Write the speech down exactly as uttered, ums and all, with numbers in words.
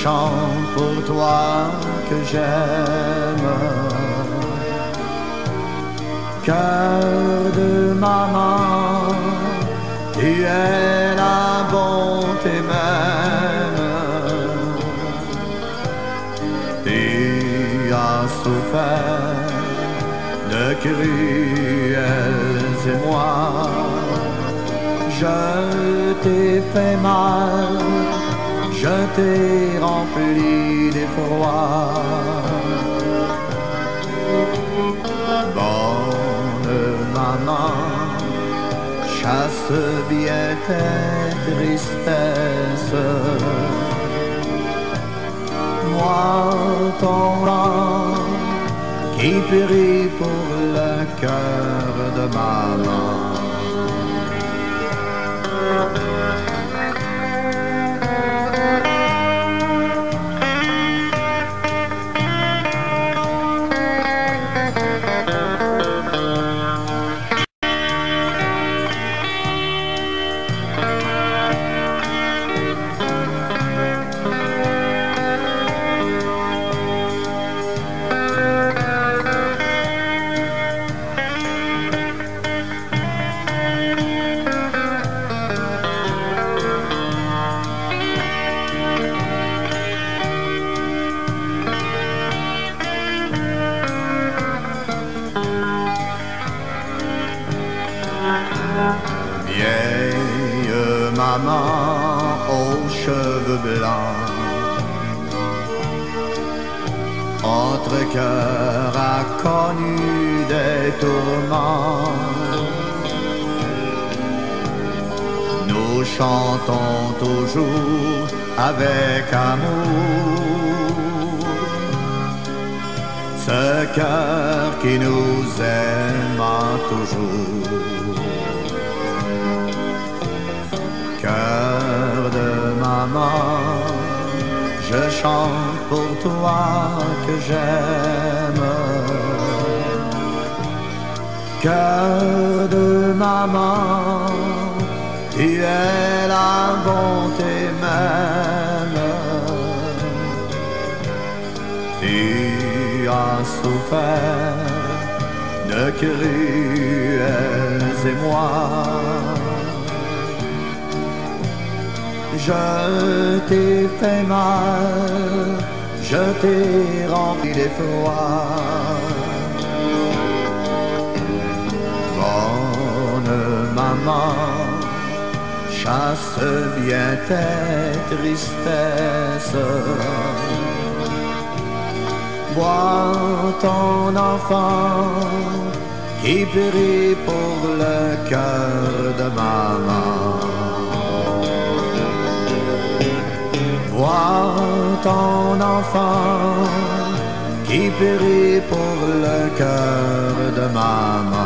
chante pour toi que j'aime. Cœur de maman, tu es la bonté même. Tu as souffert de cruels émois. Je t'ai fait mal, je t'ai rempli d'effroi. Bonne maman, chasse bien tes tristesses. Moi, ton âme, qui périt pour le cœur de maman. Vieille maman aux cheveux blancs, entre cœur a connu des tourments. Nous chantons toujours avec amour ce cœur qui nous aima toujours. Cœur de maman, je chante pour toi que j'aime. Cœur de maman, tu es la bonté même. Tu as souffert de cruels émois. Je t'ai fait mal, je t'ai rempli d'effroi. Bonne maman, chasse bien tes tristesses. Vois ton enfant qui périt pour le cœur de maman. Vois ton enfant qui périt pour le cœur de maman.